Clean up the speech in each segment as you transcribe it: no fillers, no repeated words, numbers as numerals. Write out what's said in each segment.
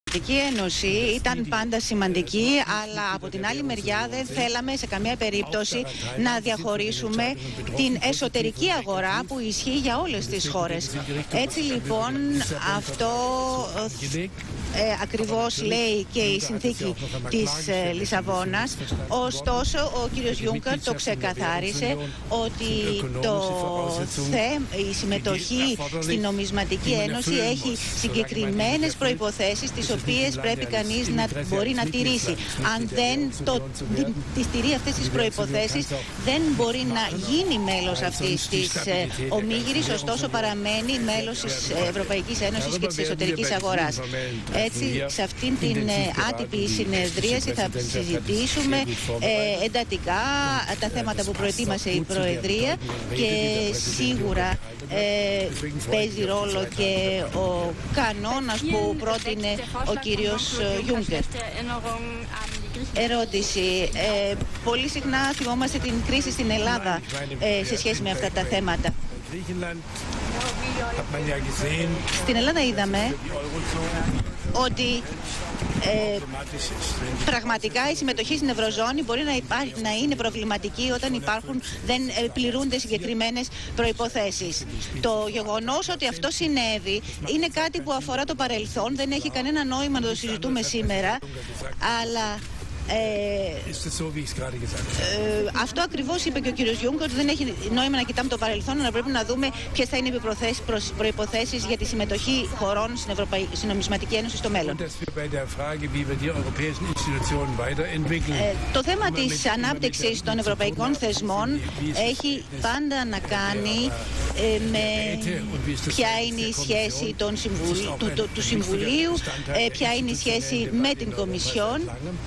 Η Ένωση ήταν πάντα σημαντική, αλλά από την άλλη μεριά δεν θέλαμε σε καμία περίπτωση να διαχωρίσουμε την εσωτερική αγορά που ισχύει για όλες τις χώρες. Έτσι λοιπόν αυτό ακριβώς λέει και η συνθήκη της Λισαβόνας. Ωστόσο ο κύριος Γιούνκερ το ξεκαθάρισε ότι η συμμετοχή στην Νομισματική Ένωση έχει συγκεκριμένες προϋποθέσεις τις οποίες πρέπει κανείς να μπορεί να τηρήσει. Αν δεν τις τηρεί αυτές τις προϋποθέσεις δεν μπορεί να γίνει μέλος αυτής της ομίγυρης, ωστόσο παραμένει μέλος της Ευρωπαϊκής Ένωσης και της εσωτερικής αγοράς. Έτσι, σε αυτήν την άτυπη συνεδρίαση θα συζητήσουμε εντατικά τα θέματα που προετοίμασε η Προεδρία και σίγουρα παίζει ρόλο και ο κανόνας που πρότεινε ο κύριος Γιούνκερ. Ερώτηση. Πολύ συχνά θυμόμαστε την κρίση στην Ελλάδα σε σχέση με αυτά τα θέματα. Στην Ελλάδα είδαμε ότι πραγματικά η συμμετοχή στην Ευρωζώνη μπορεί να είναι προβληματική όταν δεν πληρούνται συγκεκριμένες προϋποθέσεις. Το γεγονός ότι αυτό συνέβη είναι κάτι που αφορά το παρελθόν, δεν έχει κανένα νόημα να το συζητούμε σήμερα, αλλά αυτό ακριβώς είπε και ο κύριος Γιούγκερ, ότι δεν έχει νόημα να κοιτάμε το παρελθόν, αλλά πρέπει να δούμε ποιες θα είναι οι προϋποθέσεις για τη συμμετοχή χωρών στην Νομισματική Ένωση στο μέλλον. Το θέμα της ανάπτυξης των ευρωπαϊκών θεσμών έχει πάντα να κάνει με ποια είναι η σχέση του Συμβουλίου, ποια είναι η σχέση με την Κομισιόν.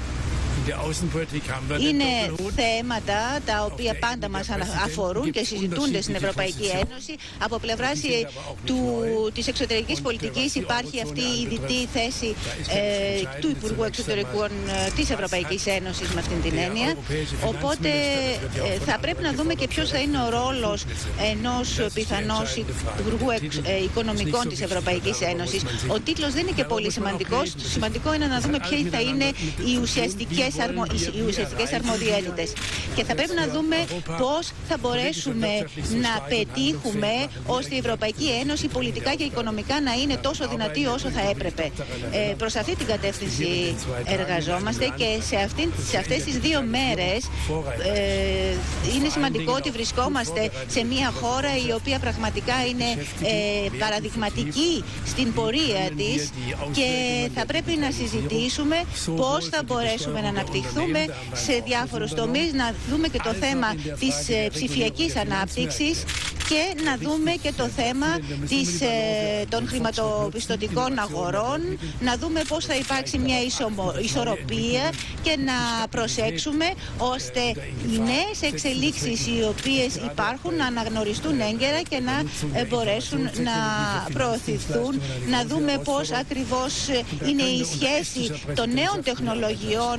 Είναι θέματα τα οποία πάντα μας αφορούν και συζητούνται στην Ευρωπαϊκή Ένωση. Από πλευράς της εξωτερικής πολιτικής υπάρχει αυτή η διτή θέση του Υπουργού Εξωτερικών της Ευρωπαϊκής Ένωσης με αυτήν την έννοια. Οπότε θα πρέπει να δούμε και ποιος θα είναι ο ρόλος ενός πιθανώς Υπουργού Οικονομικών της Ευρωπαϊκής Ένωσης. Ο τίτλος δεν είναι και πολύ σημαντικός. Σημαντικό είναι να δούμε ποιοι θα είναι οι ουσιαστικές αρμοδιότητες. Και θα πρέπει να δούμε πώς θα μπορέσουμε να πετύχουμε ώστε η Ευρωπαϊκή Ένωση πολιτικά και οικονομικά να είναι τόσο δυνατή όσο θα έπρεπε. Προς αυτή την κατεύθυνση εργαζόμαστε και σε αυτές τις 2 μέρες είναι σημαντικό ότι βρισκόμαστε σε μια χώρα η οποία πραγματικά είναι παραδειγματική στην πορεία της και θα πρέπει να συζητήσουμε πώς θα μπορέσουμε να αναπτυχθούμε σε διάφορους τομείς, να δούμε και το θέμα της ψηφιακής ανάπτυξης και να δούμε και το θέμα των χρηματοπιστωτικών αγορών, να δούμε πώς θα υπάρξει μια ισορροπία και να προσέξουμε ώστε οι νέες εξελίξεις οι οποίες υπάρχουν να αναγνωριστούν έγκαιρα και να μπορέσουν να προωθηθούν, να δούμε πώς ακριβώς είναι η σχέση των νέων τεχνολογιών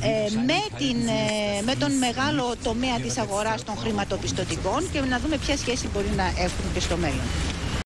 με τον μεγάλο τομέα της αγοράς των χρηματοπιστωτικών και να δούμε ποια σχέση μπορεί να έχουν και στο μέλλον.